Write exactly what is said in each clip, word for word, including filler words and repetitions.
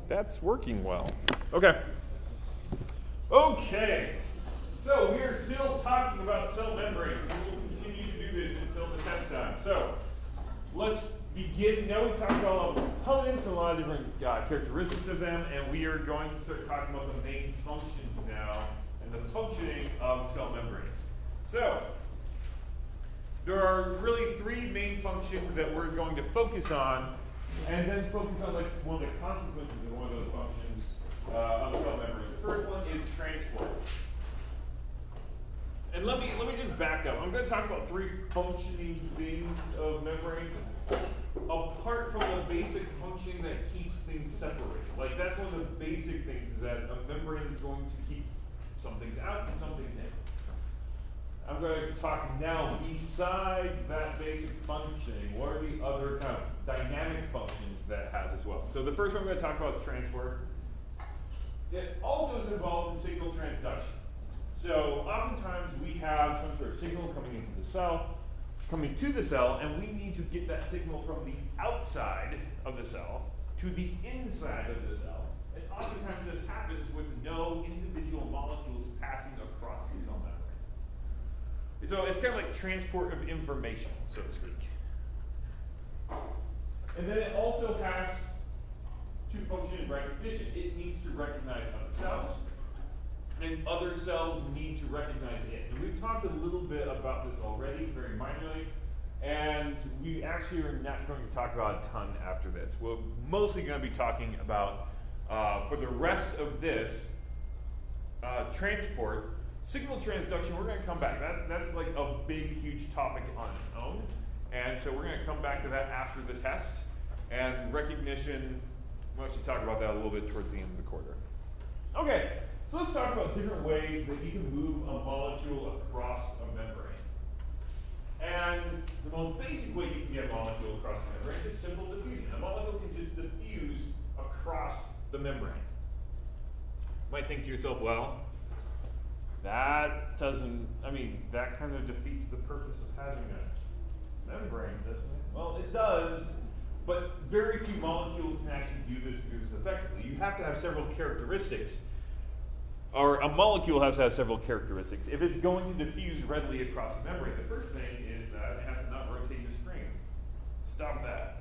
that's working well. Okay. Okay. So we are still talking about cell membranes, and we will continue to do this until the test time. So let's begin. Now we've talked about all the components and a lot of different uh, characteristics of them, and we are going to start talking about the main functions now and the functioning of cell membranes. So there are really three main functions that we're going to focus on, and then focus on like one of the consequences of one of those functions uh, of cell membranes. The first one is transport. And let me let me just back up. I'm going to talk about three functioning things of membranes, apart from the basic function that keeps things separated. Like that's one of the basic things, is that a membrane is going to keep some things out and some things in. I'm going to talk now, besides that basic functioning, what are the other kind of dynamic functions that it has as well? So the first one I'm going to talk about is transport. It also is involved in signal transduction. So oftentimes we have some sort of signal coming into the cell, coming to the cell, and we need to get that signal from the outside of the cell to the inside of the cell. And oftentimes this happens with no individual molecules passing across the cell membrane. So it's kind of like transport of information, so to speak. And then it also has to function in recognition. It needs to recognize other cells, and other cells need to recognize it. And we've talked a little bit about this already, very minorly, and we actually are not going to talk about a ton after this. We're mostly going to be talking about, uh, for the rest of this, uh, transport. Signal transduction, we're going to come back. That's, that's like a big, huge topic on its own. And so we're going to come back to that after the test. And recognition, we'll actually talk about that a little bit towards the end of the quarter. Okay, so let's talk about different ways that you can move a molecule across a membrane. And the most basic way you can get a molecule across a membrane is simple diffusion. A molecule can just diffuse across the membrane. You might think to yourself, well, that doesn't, I mean, that kind of defeats the purpose of having a membrane, doesn't it? Well, it does, but very few molecules can actually do this, do this effectively. You have to have several characteristics, or a molecule has to have several characteristics. If it's going to diffuse readily across a membrane, the first thing is that it has to not rotate the screen. Stop that.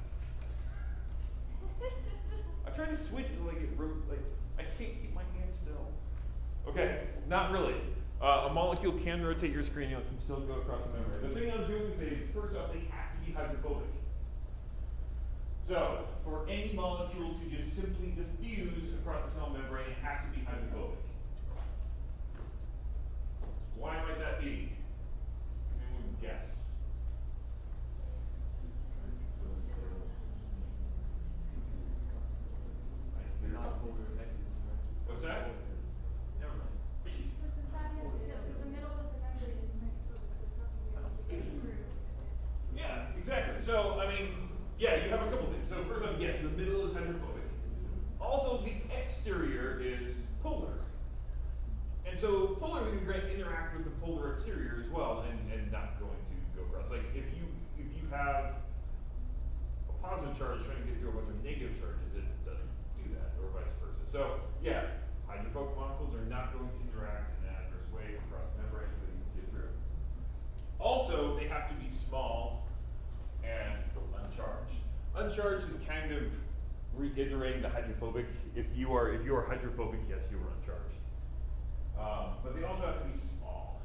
I tried to switch it, like, it, like I can't keep my hand still. Okay, not really. Uh, a molecule can rotate your screen, and it can still go across the membrane. The thing I'm doing is, first off, they have to be hydrophobic. So, for any molecule to just simply diffuse across the cell membrane, it has to be hydrophobic. Why might that be? Anyone guess? What's that? Never mind. Yeah, exactly. So, I mean, yeah, you have a couple things. So first off, yes, the middle is hydrophobic. Also, the exterior is polar. And so polar can interact with the polar exterior as well, and, and not going to go across. Like if you if you have a positive charge trying to get through a bunch of negative charges, it doesn't do that, or vice versa. So yeah, hydrophobic molecules are not going to interact in an adverse way across membranes so that you can get through. Also, they have to be small and uncharged. Uncharged is kind of reiterating the hydrophobic. If you are if you are hydrophobic, yes, you are uncharged. Um, but they also have to be small.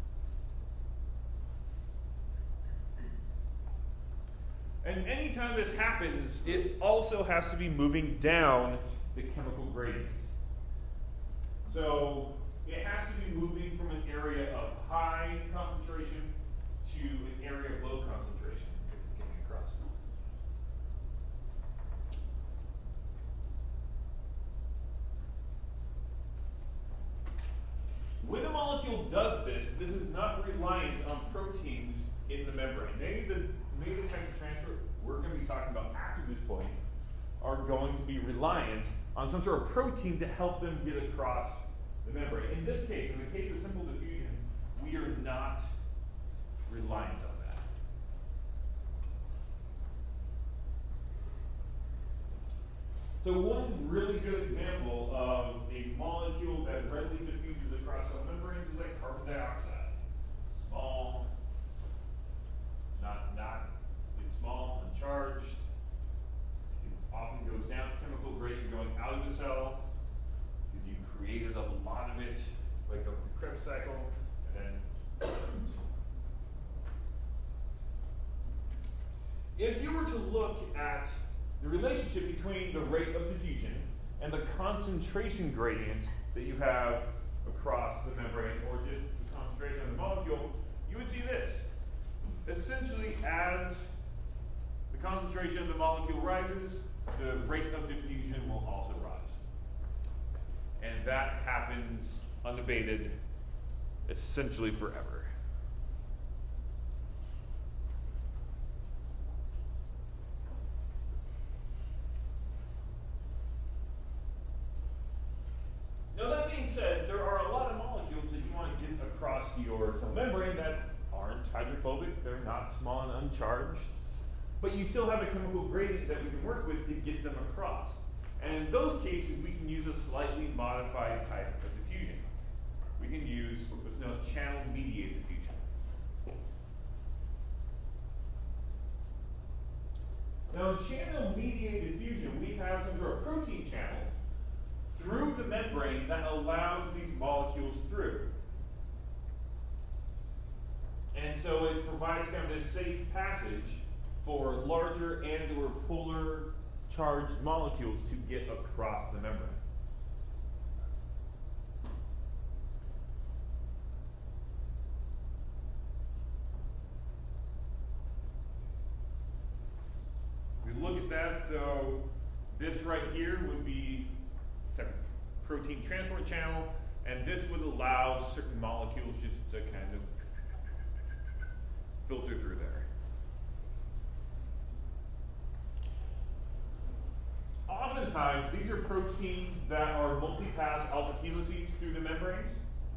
And anytime this happens, it also has to be moving down the chemical gradient. So it has to be moving from an area of high concentration to an area of low concentration if it's getting across. When a molecule does this, this is not reliant on proteins in the membrane. Maybe the, maybe the types of transfer we're going to be talking about after this point are going to be reliant on some sort of protein to help them get across the membrane. In this case, in the case of simple diffusion, we are not reliant on that. So one really good example of a molecule that readily diffuses across cell membranes is like carbon dioxide. Small, not, not, it's small, uncharged. It often goes down to chemical gradient going out of the cell because you created a lot of it, like of the Krebs cycle, and then if you were to look at the relationship between the rate of diffusion and the concentration gradient that you have across the membrane, or just the concentration of the molecule, you would see this. Essentially, as the concentration of the molecule rises, the rate of diffusion will also rise. And that happens unabated, essentially forever. Now that being said, there are a lot of molecules that you want to get across your cell membrane that aren't hydrophobic, they're not small and uncharged, but you still have a chemical gradient that we can work with to get them across. And in those cases, we can use a slightly modified type of diffusion. We can use what's known as channel-mediated diffusion. Now in channel-mediated diffusion, we have some sort of protein channel through the membrane that allows these molecules through. And so it provides kind of this safe passage for larger and or polar charged molecules to get across the membrane. If we look at that, so this right here would be protein transport channel, and this would allow certain molecules just to kind of filter through there. Oftentimes, these are proteins that are multi-pass alpha helices through the membranes.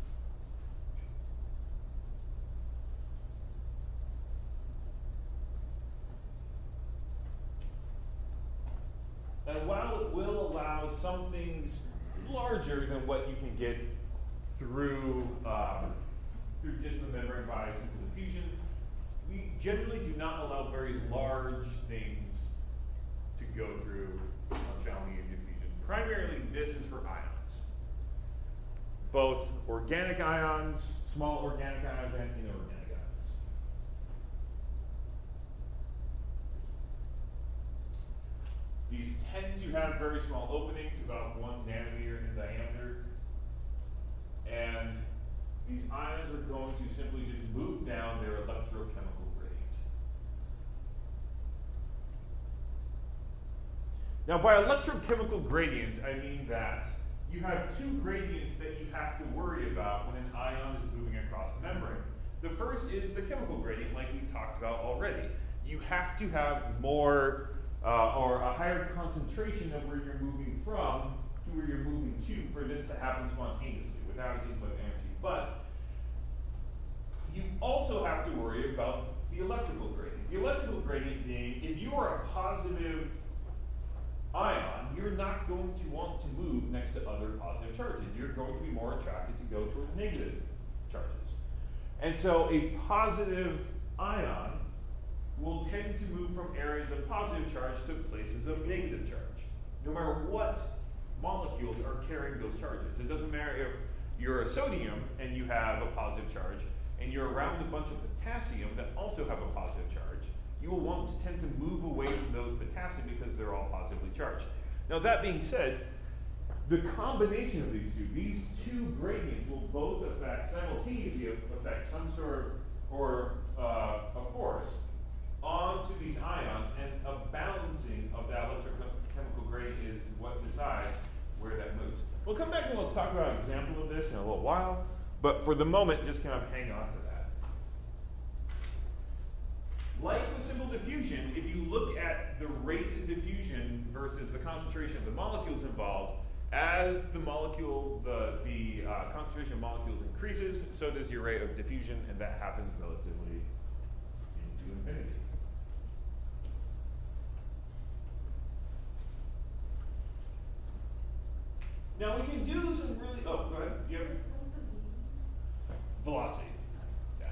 And while it will allow some things larger than what you can get through, um, through just the membrane by simple diffusion, we generally do not allow very large things to go through on channel-mediated diffusion. Primarily, this is for ions. Both organic ions, small organic ions, and inorganic ions. These tend to have very small openings, about one nanometer in diameter. And these ions are going to simply just move down their electrochemical gradient. Now, by electrochemical gradient, I mean that you have two gradients that you have to worry about when an ion is moving across the membrane. The first is the chemical gradient, like we talked about already. You have to have more uh, or a higher concentration of where you're moving from to where you're moving to for this to happen spontaneously without input energy. But you also have to worry about the electrical gradient. The electrical gradient being, if you are a positive ion, you're not going to want to move next to other positive charges. You're going to be more attracted to go towards negative charges. And so a positive ion will tend to move from areas of positive charge to places of negative charge, no matter what molecules are carrying those charges. It doesn't matter if you're a sodium and you have a positive charge, and you're around a bunch of potassium that also have a positive charge, you will want to tend to move away from those potassium because they're all positively charged. Now that being said, the combination of these two, these two gradients will both affect, simultaneously affect some sort of, or uh, a force onto these ions, and a balancing of that electrochemical gradient is what decides where that moves. We'll come back and we'll talk about an example of this in a little while, but for the moment, just kind of hang on to that. Like with simple diffusion, if you look at the rate of diffusion versus the concentration of the molecules involved, as the molecule, the, the uh, concentration of molecules increases, so does your rate of diffusion, and that happens relatively into infinity. Now we can do some really, oh, go ahead, you have velocity. Yeah.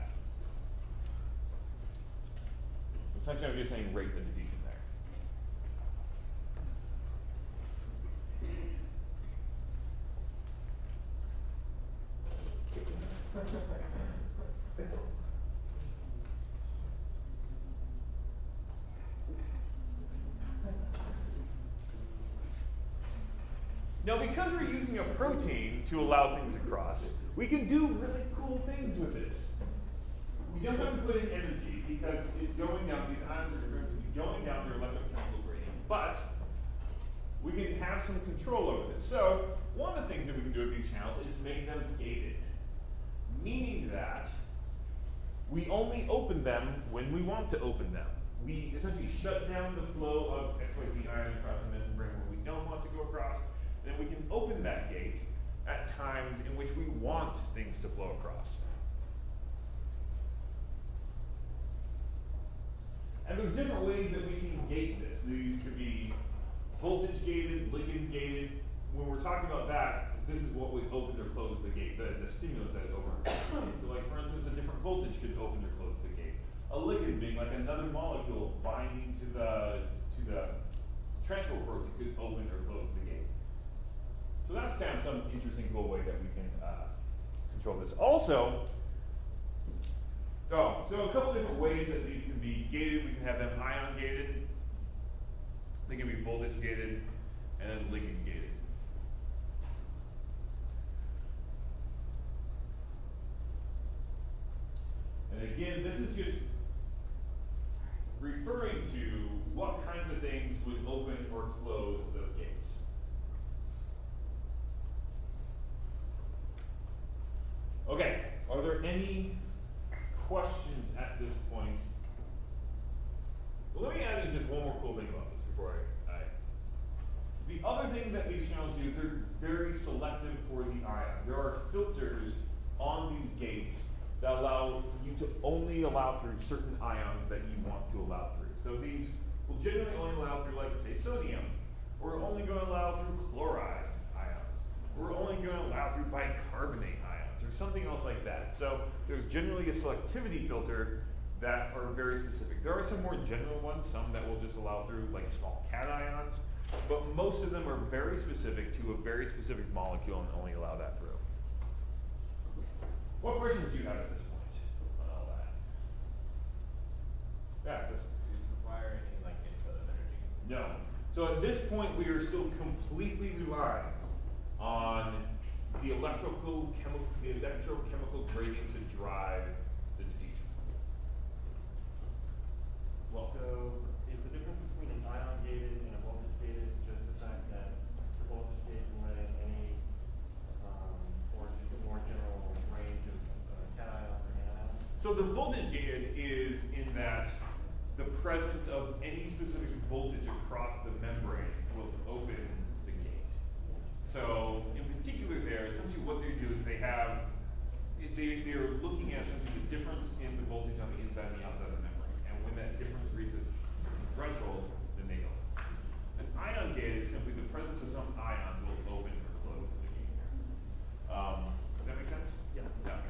Essentially I'm just saying rate the diffusion there. Now, because we're using a protein to allow things across, we can do really cool things with this. We don't have to put in energy because it's going down, these ions are going to be going down their electrochemical gradient, but we can have some control over this. So, one of the things that we can do with these channels is make them gated, meaning that we only open them when we want to open them. We essentially shut down the flow of X Y Z ions across the membrane where we don't want to go across. Then we can open that gate at times in which we want things to flow across. And there's different ways that we can gate this. These could be voltage gated, ligand gated. When we're talking about that, this is what would open or close the gate, the, the stimulus that it over and close the gate. So like for instance, a different voltage could open or close the gate. A ligand being like another molecule binding to the, to the transport protein could open or close the gate. So that's kind of some interesting, cool way that we can uh, control this. Also, oh, so a couple different ways that these can be gated. We can have them ion gated, they can be voltage gated, and then ligand gated. And again, this is just referring to what kinds of things would open or close those gates. Okay, are there any questions at this point? Well, let me add in just one more cool thing about this before I, I the other thing that these channels do, they're very selective for the ion. There are filters on these gates that allow you to only allow through certain ions that you want to allow through. So these will generally only allow through, like, say, sodium, or only going to allow through chloride ions, or only going to allow through bicarbonate ions, or something else like that. So there's generally a selectivity filter that are very specific. There are some more general ones, some that will just allow through, like, small cations, but most of them are very specific to a very specific molecule and only allow that through. What questions do you have at this point on all that? Yeah, does it require any like input of energy? No. So at this point, we are still completely relying on the electrical chemical, the electrochemical gradient to drive the diffusion. Well, so is the difference between an ion gated and a voltage gated just the fact that the voltage gate can let in any, um, or just a more general range of uh, cations or anions? So the voltage gated is in that the presence of any specific voltage across the membrane will open the gate. So in particular there, essentially what they do is they have, they, they're looking at essentially the difference in the voltage on the inside and the outside of the membrane. And when that difference reaches a threshold, then they go. An ion gate is simply the presence of some ion will open or close the gate. Um, does that make sense? Yeah. Yeah.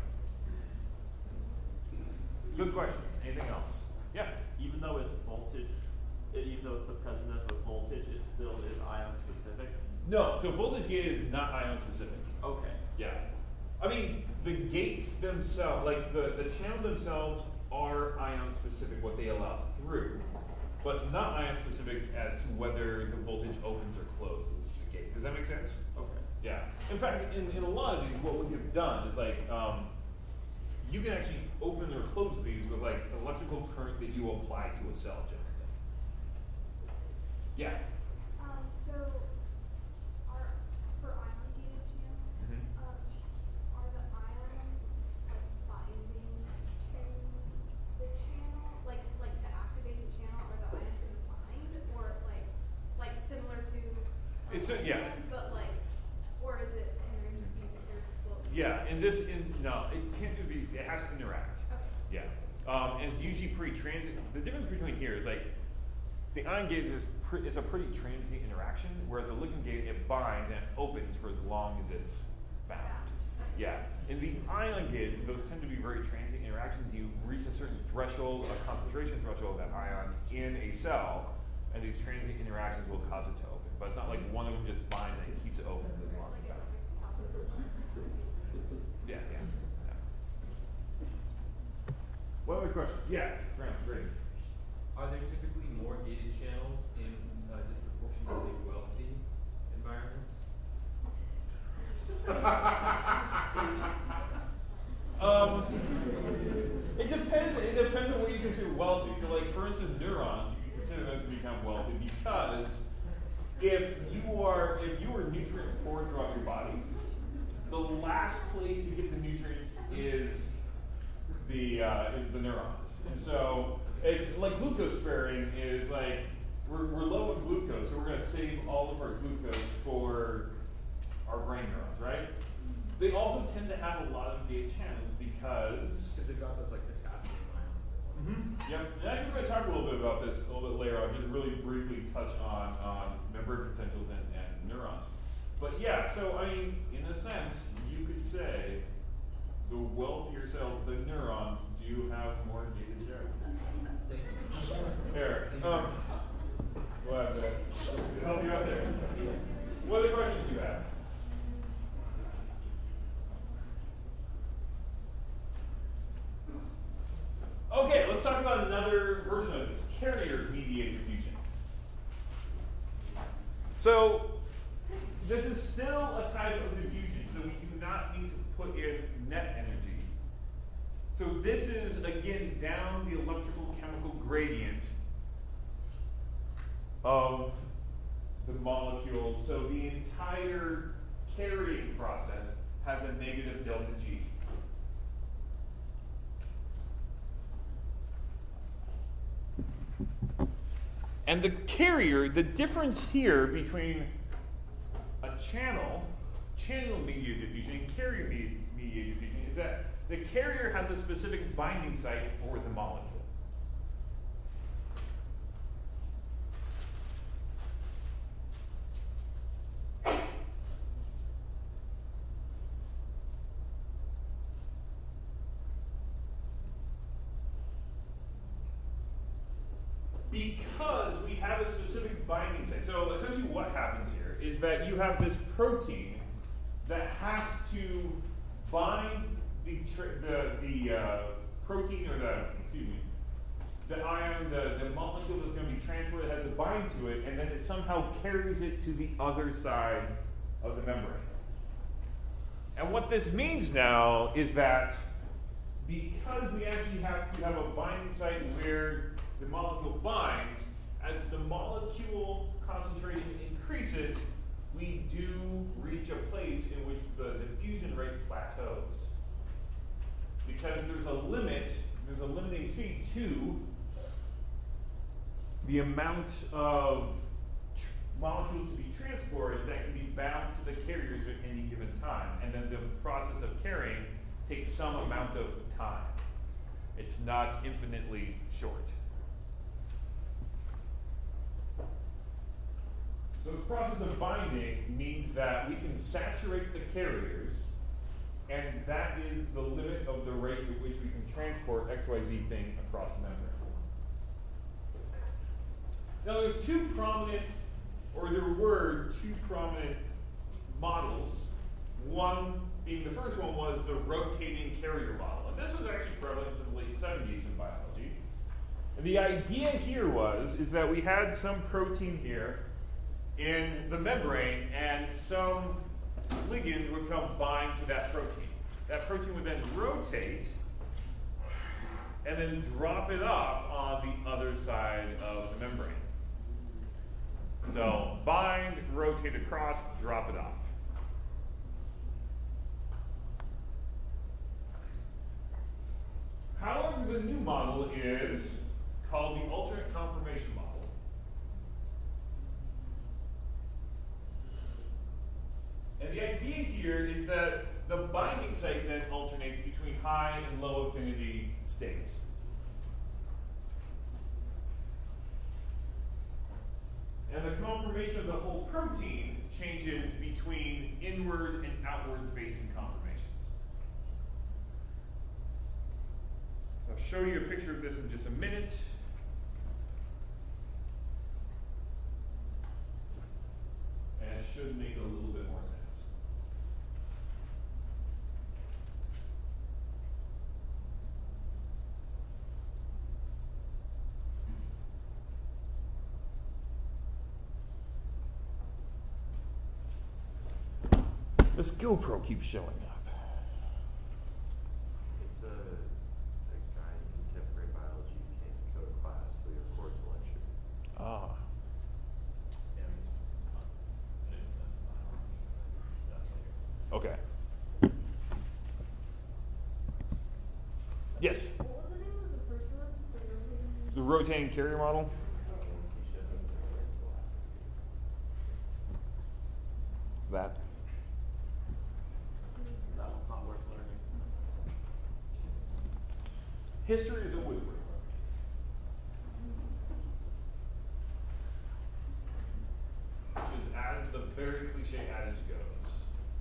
Good questions. Anything else? Yeah. Even though it's voltage, even though it's the presence of voltage, it still is ion specific? No, so voltage gate is not ion specific. Okay. Yeah. I mean, the gates themselves, like the, the channel themselves are ion specific, what they allow through, but it's not ion specific as to whether the voltage opens or closes the gate. Does that make sense? Okay. Yeah. In fact, in, in a lot of these, what we have done is like, um, you can actually open or close these with like electrical current that you apply to a cell generally. Yeah. Um, so, are, for ion gated channels, Mhm. um, are the ions like binding to the channel? Like, like to activate the channel, are the ions going to bind? Or like, like similar to um, It's a- yeah. ion, but like, or is it, can there just be, they're exploding? Yeah, in this, in, no, it can't be, it has to interact. Okay. Yeah. Um, and it's usually pre-transit. The difference between here is like, the ion gate is pre it's a pretty transient interaction, whereas a ligand gate, it binds and opens for as long as it's bound. Yeah. In the ion gates, those tend to be very transient interactions. You reach a certain threshold, a concentration threshold of that ion in a cell, and these transient interactions will cause it to open. But it's not like one of them just binds and it keeps it open as long as it's bound. Yeah, yeah, yeah. What other questions? Yeah, Graham, great. Are there typically more gated channels in uh, disproportionately wealthy environments? um, it depends. It depends on what you consider wealthy. So, like for instance, neurons, you can consider them to become wealthy because if you are if you are nutrient poor throughout your body, the last place to get the nutrients is the uh, is the neurons, and so it's like glucose sparing is like we're we're low in glucose, so we're going to save all of our glucose for our brain neurons, right? They also tend to have a lot of gate channels because Because they've got those like potassium ions. That mm-hmm. Yep. And actually, we're going to talk a little bit about this a little bit later on. Just really briefly touch on on membrane potentials and, and neurons. But yeah, so I mean, in a sense, you could say the wealthier cells, the neurons, do have more gated channels. There. Um, go ahead, Ben. Help you out there. What other questions do you have? Okay, let's talk about another version of this, carrier-mediated diffusion. So, this is still a type of diffusion, so we do not need to put in net energy. So this is, again, down the electrical chemical gradient of the molecule. So the entire carrying process has a negative delta G. And the carrier, the difference here between a channel, channel-mediated diffusion, and carrier-mediated diffusion is that the carrier has a specific binding site for the molecule. Because we have a specific binding site. So essentially what happens here is that you have this protein that has to bind the the, the uh, protein or the, excuse me, the ion, the, the molecule that's going to be transported has to bind to it, and then it somehow carries it to the other side of the membrane. And what this means now is that because we actually have to have a binding site where the molecule binds, as the molecule concentration increases, we do reach a place in which the diffusion rate plateaus. Because there's a limit, there's a limiting speed to the amount of molecules to be transported that can be bound to the carriers at any given time. And then the process of carrying takes some amount of time. It's not infinitely short. So this process of binding means that we can saturate the carriers, and that is the limit of the rate at which we can transport X Y Z thing across the membrane. Now there's two prominent, or there were two prominent models. One being, the first one was the rotating carrier model. And this was actually prevalent in the late seventies in biology. And the idea here was, is that we had some protein here in the membrane, and some ligand would come bind to that protein. That protein would then rotate and then drop it off on the other side of the membrane. So bind, rotate across, drop it off. However, the new model is called the alternate conformation model. And the idea here is that the binding site then alternates between high and low affinity states. conformation of the whole protein changes between inward and outward facing conformations. I'll show you a picture of this in just a minute. And it should make a little bit more sense. This GoPro keeps showing up. It's a next guy in contemporary biology came to go to class, so he records the lecture. Ah. Okay. Yes. What was the name of the first one? The The rotating- rotating carrier model. That. That one's not worth learning. History is a woodwork. Which is as the very cliche adage goes.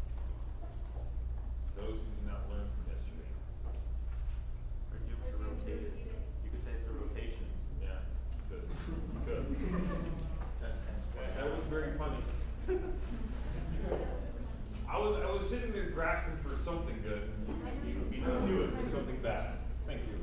Those who do not learn from history. Or you have to rotate it. You could say it's a rotation. Yeah, good. Good. That, that was very funny. I was I was sitting there grasping for something good, and you beat me to it with something bad. Thank you.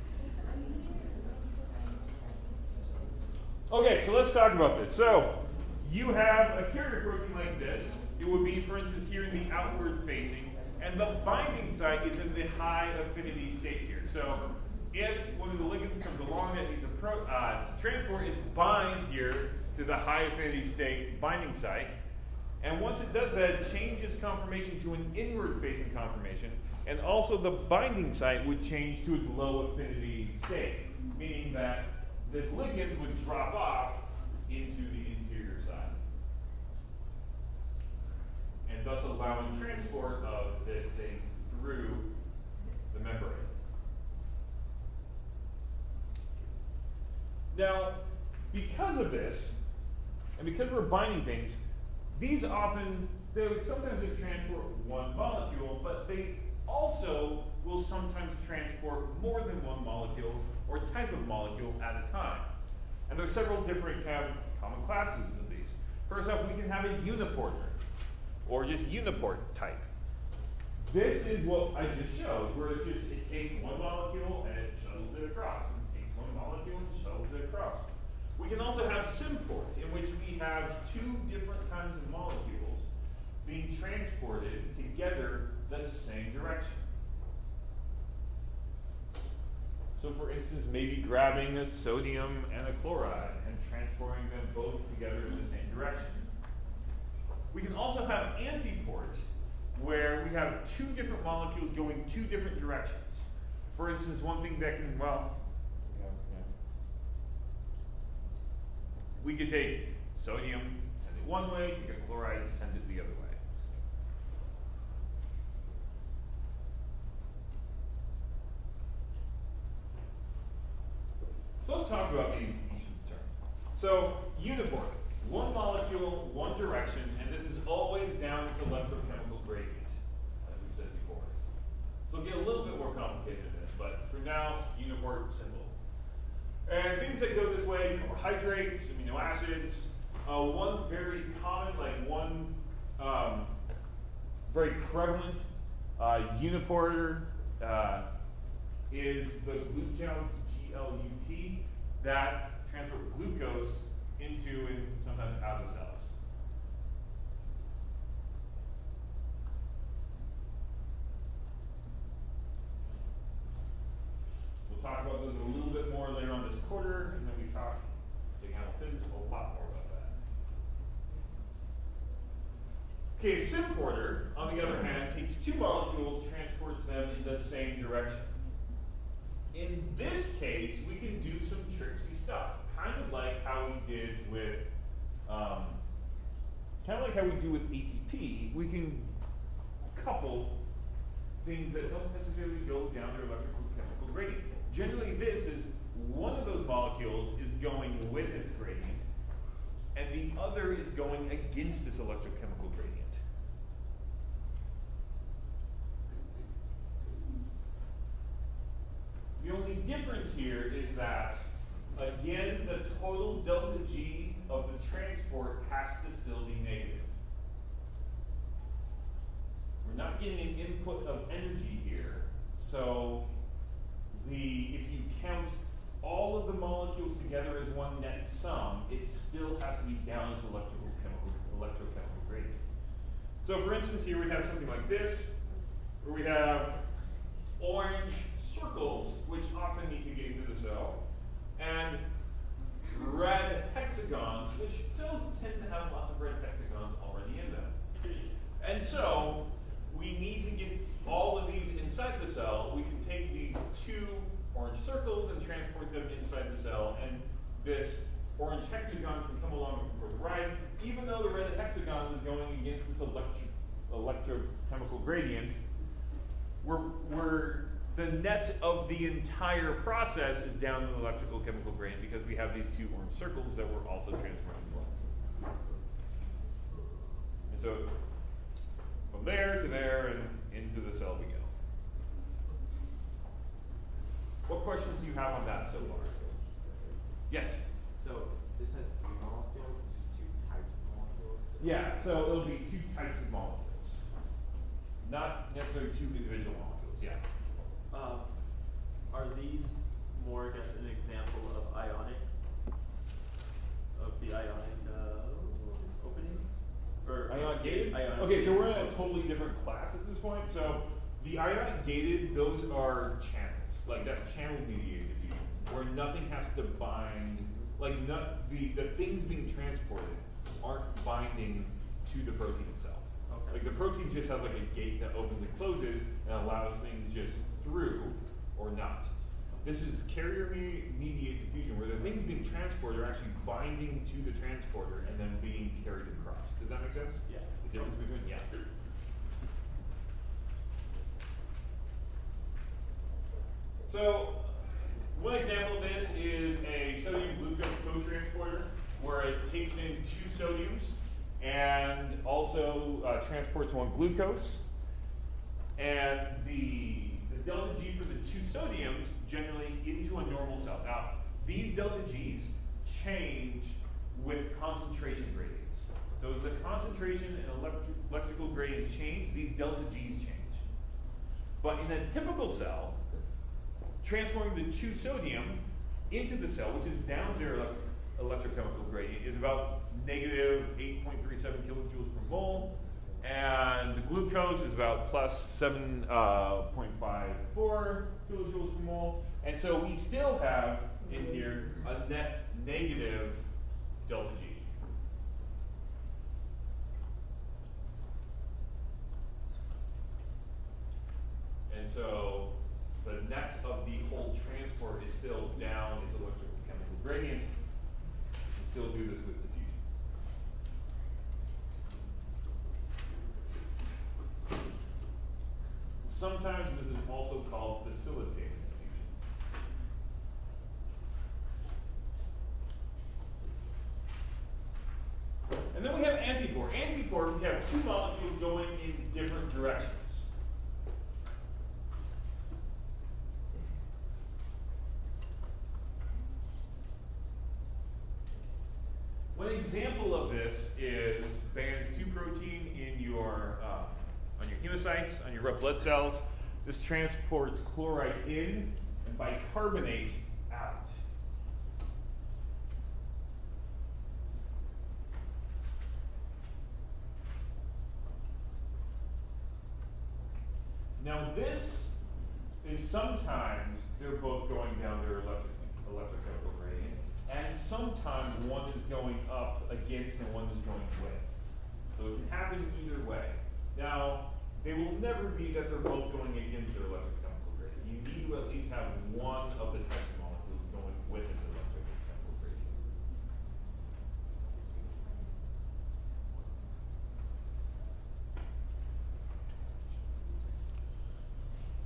Okay, so let's talk about this. So, you have a carrier protein like this. It would be, for instance, here in the outward facing, and the binding site is in the high affinity state here. So, if one of the ligands comes along that needs a pro, uh, to transport, it binds here to the high affinity state binding site. And once it does that, it changes conformation to an inward facing conformation, and also the binding site would change to its low affinity state, meaning that this ligand would drop off into the interior side, and thus allowing transport of this thing through the membrane. Now, because of this, and because we're binding things, these often, they would sometimes just transport one molecule, but they also will sometimes transport more than one molecule or type of molecule at a time. And there are several different kind of common classes of these. First off, we can have a uniporter, or just uniport type. This is what I just showed, where it's just, it takes one molecule and it shuttles it across. It takes one molecule and shuttles it across. We can also have symport, in which we have two different kinds of molecules being transported together the same direction. So for instance, maybe grabbing a sodium and a chloride and transporting them both together in the same direction. We can also have antiport, where we have two different molecules going two different directions. For instance, one thing that can, well, we could take sodium, send it one way, take a chloride, send it the other way. So let's talk about these each in turn. So uniport, one molecule, one direction, and this is always down its electrochemical gradient, as we said before. So it'll get a little bit more complicated in this, but for now, uniport symbol. And things that go this way, carbohydrates, amino acids. Uh, one very common, like one um, very prevalent uh, uniporter uh, is the glutgel, G L U T, that transports glucose into and sometimes out of cells. We'll talk about those a little bit more later on this quarter, and then we talk to animal phys a lot more about that. Okay, a symporter, on the other hand, takes two molecules, transports them in the same direction. In this case, we can do some tricksy stuff, kind of like how we did with, um, kind of like how we do with A T P. We can couple things that don't necessarily go down their electrical chemical gradient. Generally, this is one of those molecules is going with its gradient, and the other is going against this electrochemical gradient. The only difference here is that, again, the total delta G of the transport has to still be negative. We're not getting an input of energy here, so the if you count all of the molecules together as one net sum, it still has to be down as electrical chemical electrochemical gradient. So for instance, here we have something like this, where we have orange circles, which often need to get into the cell, and red hexagons, which cells tend to have lots of red hexagons already in them. And so, we need to get all of these inside the cell. We can take these two orange circles and transport them inside the cell, and this orange hexagon can come along for the ride, even though the red hexagon is going against this electro electrochemical gradient. We're, we're the net of the entire process is down to the electrical chemical gradient because we have these two orange circles that we're also transferring to. And so from there to there and into the cell we go. What questions do you have on that so far? Yes? So this has three molecules, just two types of molecules? Yeah, so it'll be two types of molecules. Not necessarily two individual molecules, yeah. Um, are these more, I guess, an example of ionic, of the ionic uh, opening? Or Ion gated? Ionic Okay, so we're in a gated. totally different class at this point. So the ion gated, those are channels. Like that's channel mediated diffusion, where nothing has to bind, like not, the, the things being transported aren't binding to the protein itself. Okay. Like the protein just has like a gate that opens and closes and allows things just through or not. This is carrier me mediated diffusion, where the things being transported are actually binding to the transporter and then being carried across. Does that make sense? Yeah. The difference between, yeah. So, one example of this is a sodium glucose cotransporter, where it takes in two sodiums and also uh, transports one glucose. And the, the delta G for the two sodiums generally into a normal cell. Now, these delta G's change with concentration gradients. So as the concentration and electri electrical gradients change, these delta G's change. But in a typical cell, transforming the two sodium into the cell, which is down their elect electrochemical gradient, is about negative eight point three seven kilojoules per mole, and the glucose is about plus seven point five four kilojoules per mole, and so we still have in here a net negative delta G. And so the net of the whole transport is still down its electrochemical gradient. You can still do this with diffusion. Sometimes this is also called facilitated diffusion. And then we have antipore. Antipore, we have two molecules going in different directions. One example of this is band two protein in your um, on your hemocytes, on your red blood cells. This transports chloride in and bicarbonate out. Now this is sometimes they're both going down their electric, electrochemical gradient, and sometimes one is going up against and one is going with. So it can happen either way. Now, they will never be that they're both going against their electrochemical gradient. You need to at least have one of the types of molecules going with its electrochemical gradient.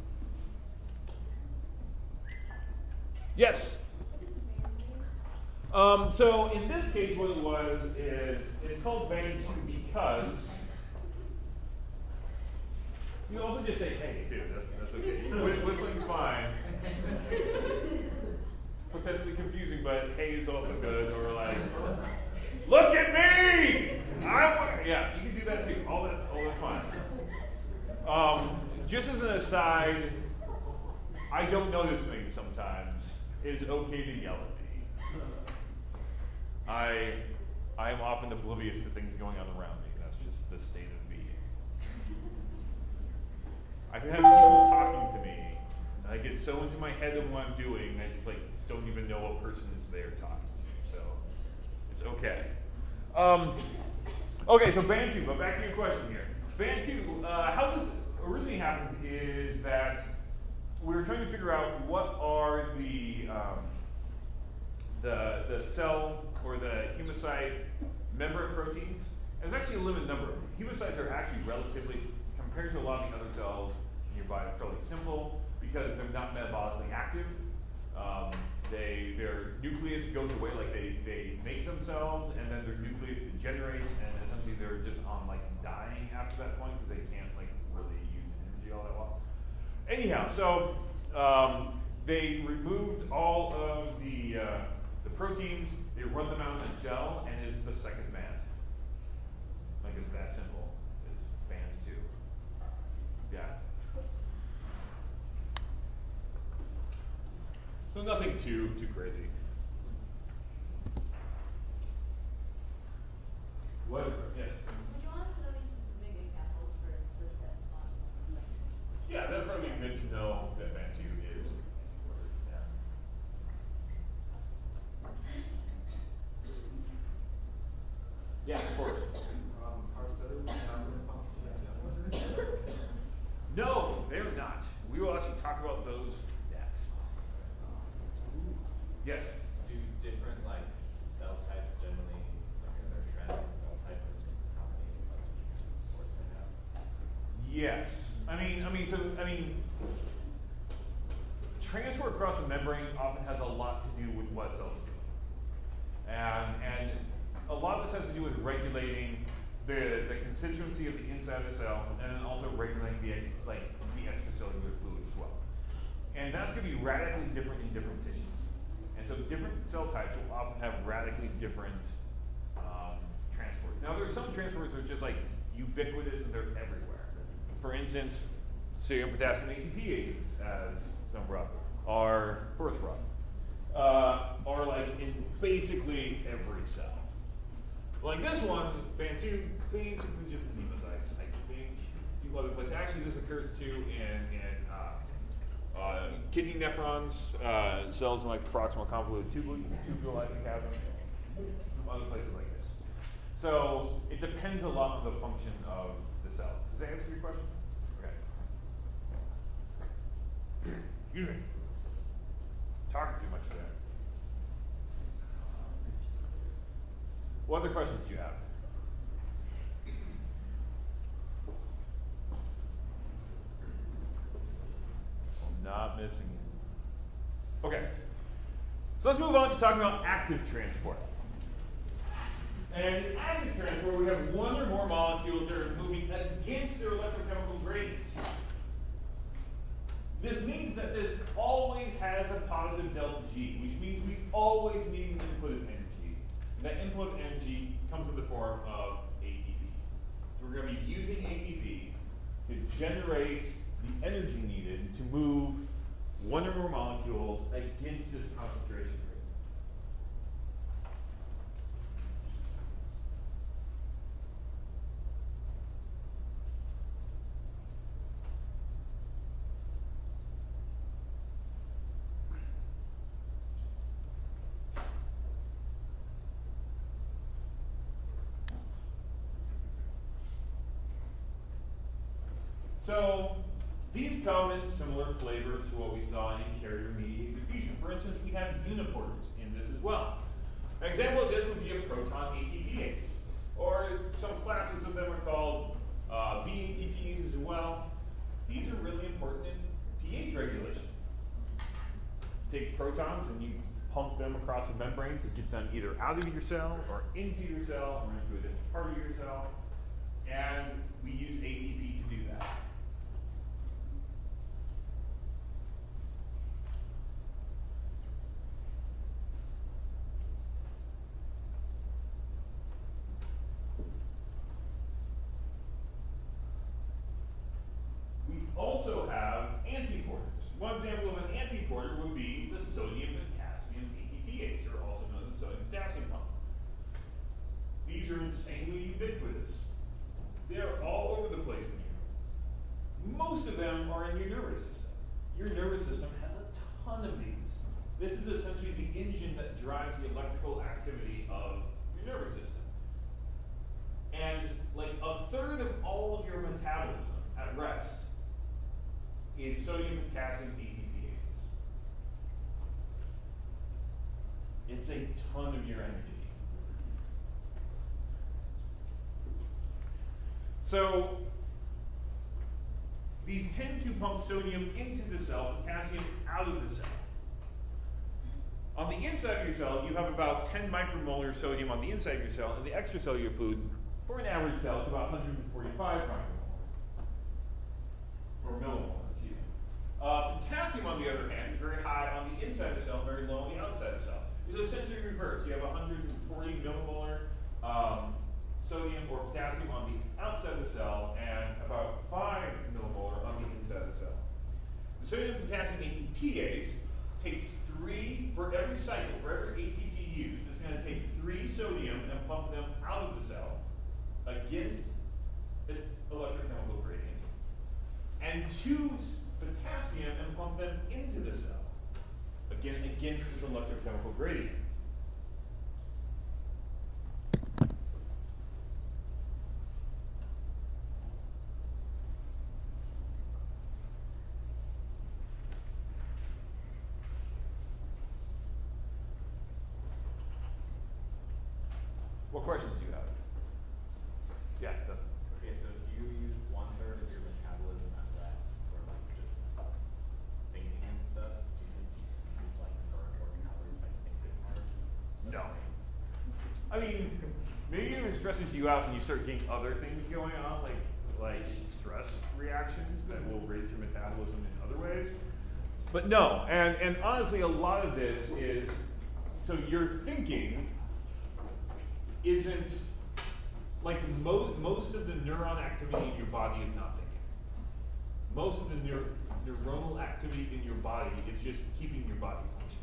Yes? Um, so in this case, what it was is it's called band two because you also just say hey too. That's that's okay. Wh- Whistling's fine. Potentially confusing, but hey is also good. Or like, look at me! I want. Yeah, you can do that too. All that's all that's fine. Um, just as an aside, I don't notice things sometimes. It's okay to yell at me. I I am often oblivious to things going on around me. That's just the state of being. I can have people talking to me, and I get so into my head of what I'm doing, I just like don't even know what person is there talking to me. So it's okay. Um, okay, so band two. But back to your question here. Band two. Uh, how this originally happened is that we were trying to figure out what are the um, the the cell or the hemocyte membrane proteins. And there's actually a limited number of them. Hemocytes are actually relatively, compared to a lot of the other cells in your body, fairly simple because they're not metabolically active. Um, they their nucleus goes away, like they they make themselves, and then their nucleus degenerates, and essentially they're just on like dying after that point because they can't like really use energy all that well. Anyhow, so um, they removed all of the uh, the proteins. They run them out in a gel, and is the second band. Like it's that simple. It's band two. Yeah. So nothing too too crazy. What? Yes. Would you want us to know any specific examples for the test on? Yeah, that'd probably be good to know that band two is. Yeah. Yeah, of course. Um, are studies functional? No, they're not. We will actually talk about those next. Yes. Do different like cell types generally, like are there trends in cell type versus how many cell supports they have? Yes. I mean, I mean, so I mean, transport across the membrane often has a lot to do with what cells do, and and a lot of this has to do with regulating the the constituency of the inside of the cell, and then also regulating the ex, like the extracellular fluid as well. And that's going to be radically different in different tissues. And so different cell types will often have radically different um, transports. Now there's some transports that are just like ubiquitous and they're everywhere. For instance, sodium potassium A T P agents, as some brought, are birth rod, uh, are like in basically every cell. Like this one, band two, basically just pneumocystis, I think. A few other places. Actually, this occurs too in, in uh, uh, kidney nephrons, uh, cells in like the proximal convoluted tubule, tubule, I think, have them. Other places like this. So it depends a lot on the function of the cell. Does that answer your question? Okay. Excuse me. Talking too much today. What other questions do you have? I'm not missing it. Okay. So let's move on to talking about active transport. And in active transport, we have one or more molecules that are moving against their electrochemical gradient. This means that this always has a positive delta G, which means we always need an input of energy. And that input of energy comes in the form of A T P. So we're going to be using A T P to generate the energy needed to move one or more molecules against this concentration gradient. So these come in similar flavors to what we saw in carrier-mediated diffusion. For instance, we have uniporters in this as well. An example of this would be a proton A T Pase, or some classes of them are called uh, V A T Ps as well. These are really important in pH regulation. You take protons and you pump them across the membrane to get them either out of your cell or into your cell or into a different part of your cell. And we use A T P to do that. We also have antiporters. One example of an antiporter would be the sodium potassium A T P ase, or also known as the sodium potassium pump. These are insanely ubiquitous. They are all over the place in you. Most of them are in your nervous system. Your nervous system has a ton of these. This is essentially the engine that drives the electrical activity of your nervous system. And like a third of all of your metabolism at rest is sodium potassium A T P ases. It's a ton of your energy. So these tend to pump sodium into the cell, potassium out of the cell. On the inside of your cell, you have about ten micromolar of sodium on the inside of your cell, and the extracellular fluid, for an average cell, is about one hundred forty-five micromolar. Or millimolar, excuse me. Uh, potassium, on the other hand, is very high on the inside of the cell, very low on the outside of the cell. It's essentially reversed. You have one hundred forty millimolar um, sodium or potassium on the outside of the cell and about five millimolar on the inside of the cell. The sodium potassium A T P ase takes three, for every cycle, for every A T P used, it's going to take three sodium and pump them out of the cell against this electrochemical gradient, and two potassium and pump them into the cell, again against this electrochemical gradient. What questions do you have? Yeah, that's Okay, so if you use one third of your metabolism at rest for like just thinking and stuff, do you think you use like burn more calories by thinking hard? no. I mean, maybe it stresses you out and you start getting other things going on, like like stress reactions that will raise your metabolism in other ways. But no, and and honestly, a lot of this is so your thinking isn't like mo most of the neuron activity in your body is not thinking. Most of the neur neuronal activity in your body is just keeping your body functioning.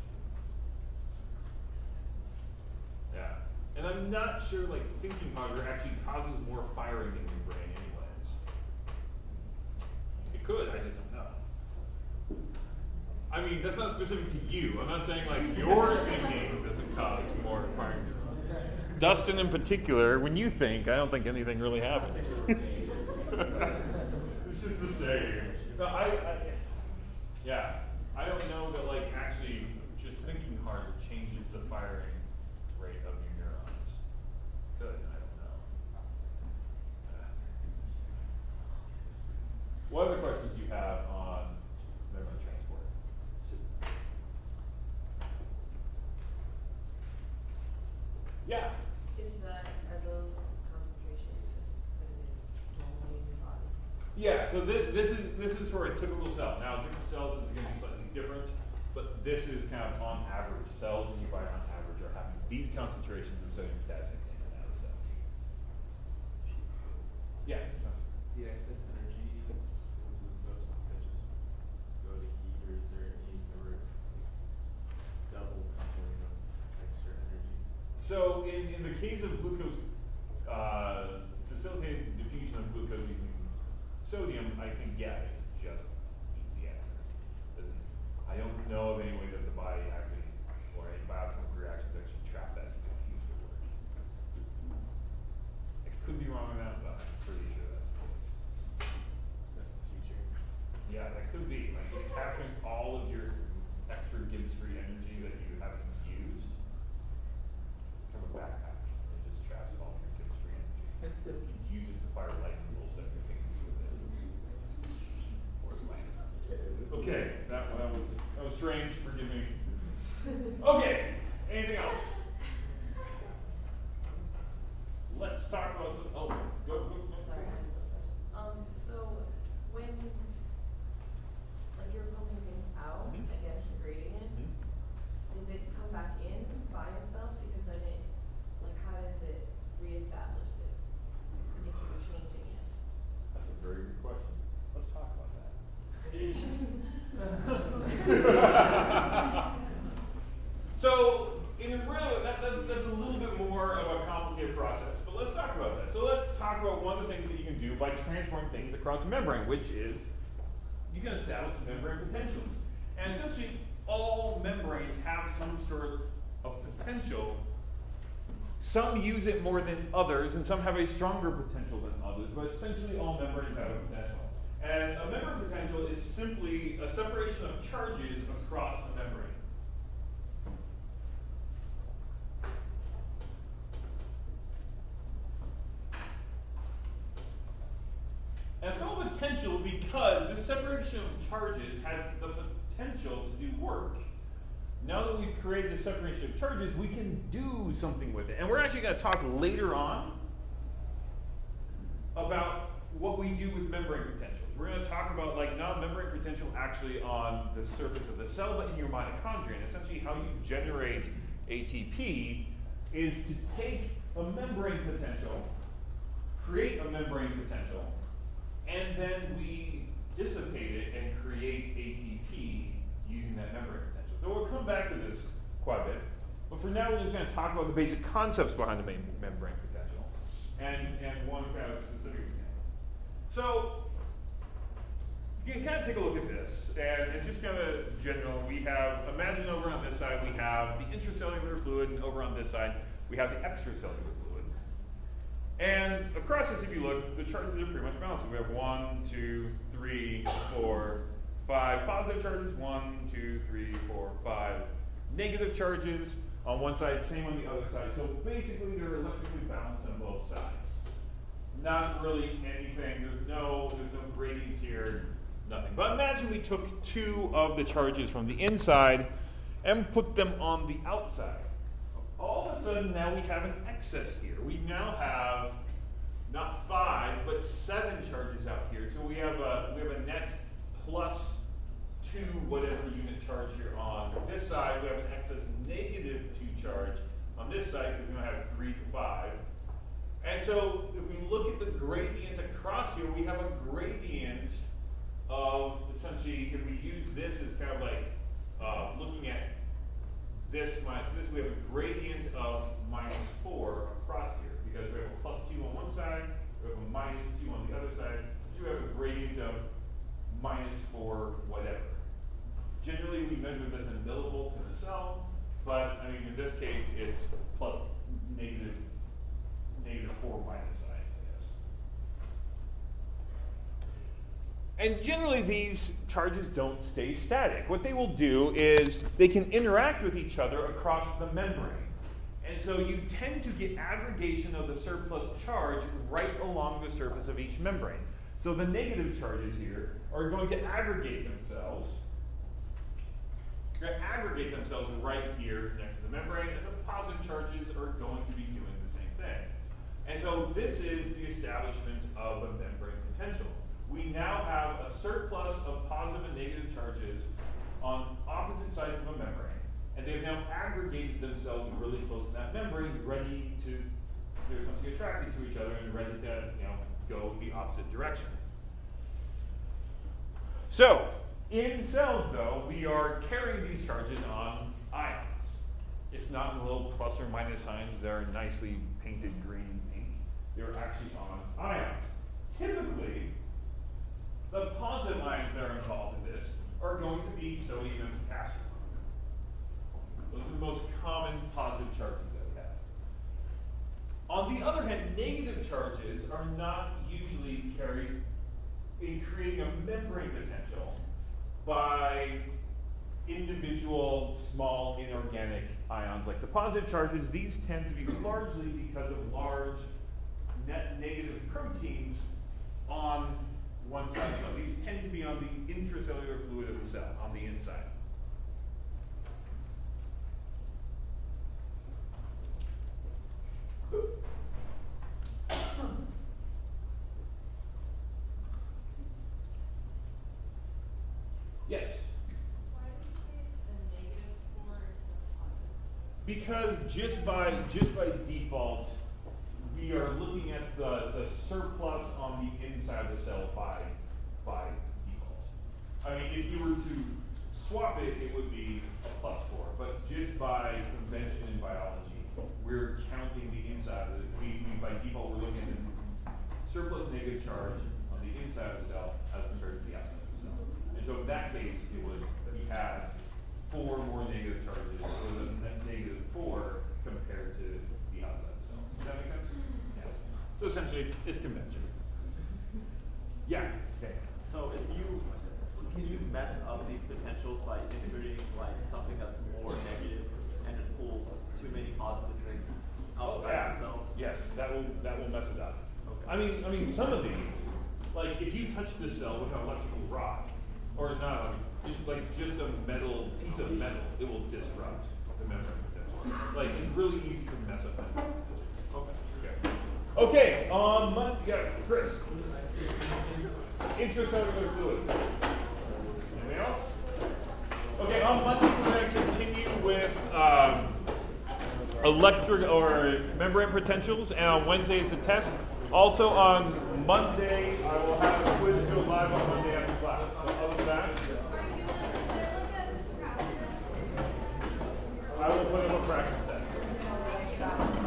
Yeah. And I'm not sure like thinking harder actually causes more firing in your brain anyways. It could, I just don't know. I mean, that's not specific to you. I'm not saying like your thinking doesn't cause more firing. Dustin in particular, when you think, I don't think anything really happens. It's just the same. So I, I, yeah, I don't know that like actually just thinking harder changes the firing rate of your neurons. Good, I don't know. Yeah. What other questions do you have on memory transport? Yeah. Is that, are those concentrations just what it is normally in your body? Yeah, so this, this is this is for a typical cell. Now, different cells is going to be slightly different, but this is kind of on average. Cells in your body on average are having these concentrations of sodium potassium in and out of cells. Yeah. The excess energy from glucose, does that just go to heat, or is there any ever double coupling of extra energy? So in, in the case of glucose, uh, facilitated diffusion of glucose using sodium, I think, yeah, it's just heat the excess. Doesn't, I don't know of any way that the body actually, or any biochemical reactions actually trap that to do any useful work. I could be wrong on that, but I'm pretty sure that's the case. That's the future. Yeah, that could be. Like just capturing all of your extra Gibbs free energy that you haven't used from a backpack. It just traps all of your Gibbs free energy. You can use it to fire lightning bolts at your fingers with it. Or lightning. Okay, that, that was that was strange, forgive me. Okay, anything else? Let's talk about some, oh, go, go, go. Sorry, I have another question. Um, so when, like you're pumping things out Mhm. against the gradient, Mhm. does it come back in by itself? Because then it, like, how does it reestablish this if you're changing it? That's a very good question. Let's talk about that. So, in a real, that, that's, that's a little bit more of a complicated process, but let's talk about that. So let's talk about one of the things that you can do by transporting things across a membrane, which is you can establish membrane potentials. And essentially, all membranes have some sort of potential. Some use it more than others, and some have a stronger potential than others, but essentially all membranes have a potential. And a membrane potential is simply a separation of charges across a membrane. And it's called potential because this separation of charges has the potential to do work. Now that we've created the separation of charges, we can do something with it. And we're actually going to talk later on about what we do with membrane potentials. We're going to talk about, like, not membrane potential actually on the surface of the cell, but in your mitochondria. And essentially how you generate A T P is to take a membrane potential, create a membrane potential, and then we dissipate it and create A T P using that membrane potential. So we'll come back to this quite a bit. But for now, we're just going to talk about the basic concepts behind the main membrane potential and, and one kind of specific example. So you can kind of take a look at this, and, and just kind of general, we have, imagine over on this side we have the intracellular fluid, and over on this side we have the extracellular fluid. And across this, if you look, the charges are pretty much balanced. We have one, two, three, four, five positive charges, one, two, three, four, five negative charges on one side, same on the other side. So basically they're electrically balanced on both sides. It's not really anything, there's no, there's no gradients here, nothing. But imagine we took two of the charges from the inside and put them on the outside. All of a sudden now we have an excess here. We now have not five, but seven charges out here. So we have a, we have a net plus two whatever unit charge here on this side. We have an excess negative two charge on this side because we're going to have three to five. And so if we look at the gradient across here, we have a gradient of essentially, if we use this as kind of like uh, looking at this minus this, we have a gradient of minus four across here because we have a plus two on one side, we have a minus two on the other side, so we have a gradient of minus four whatever. Generally, we measure this in millivolts in the cell, but I mean in this case it's plus negative negative four minus signs, I guess. And generally these charges don't stay static. What they will do is they can interact with each other across the membrane. And so you tend to get aggregation of the surplus charge right along the surface of each membrane. So the negative charges here are going to aggregate themselves, going to aggregate themselves right here next to the membrane, and the positive charges are going to be doing the same thing. And so this is the establishment of a membrane potential. We now have a surplus of positive and negative charges on opposite sides of a membrane, and they've now aggregated themselves really close to that membrane, ready to, they're essentially attracted to each other and ready to, you know, go the opposite direction. So, in cells though, we are carrying these charges on ions. It's not little plus or minus signs that are nicely painted green paint. They're actually on ions. Typically, the positive ions that are involved in this are going to be sodium and potassium. Those are the most common positive charges that we have. On the other hand, negative charges are not usually carried in creating a membrane potential by individual small inorganic ions like the positive charges. These tend to be largely because of large net negative proteins on one side of the cell. These tend to be on the intracellular fluid of the cell, on the inside. because just by just by default, we are looking at the, the surplus on the inside of the cell by by default. I mean, if you were to swap it, it would be a plus four. But just by convention in biology, we're counting the inside of it. We, we by default we're looking at surplus negative charge on the inside of the cell as compared to the outside of the cell. And so in that case, it was we had four more negative charges, or the ne- negative four compared to the outside of the cell. Does that make sense? Yeah. So essentially, it's convention. Yeah. Okay. So if you, can you mess up these potentials by inserting like something that's more negative and it pulls too many positive things outside Yeah. of the cells? Yes, that will that will mess it up. Okay. I mean, I mean, some of these, like if you touch the cell with an electrical rod, or not, like just a metal piece of metal, it will disrupt the membrane potential. Like it's really easy to mess up membrane potentials. Okay. Okay. Okay. On Monday, yeah, Chris. Intracellular fluid. Anything else? Okay. On Monday, we're going to continue with. Um, electric or membrane potentials, and on Wednesday is a test. Also on Monday, I will have a quiz go live on Monday after class. But other than that, I will put up a practice test.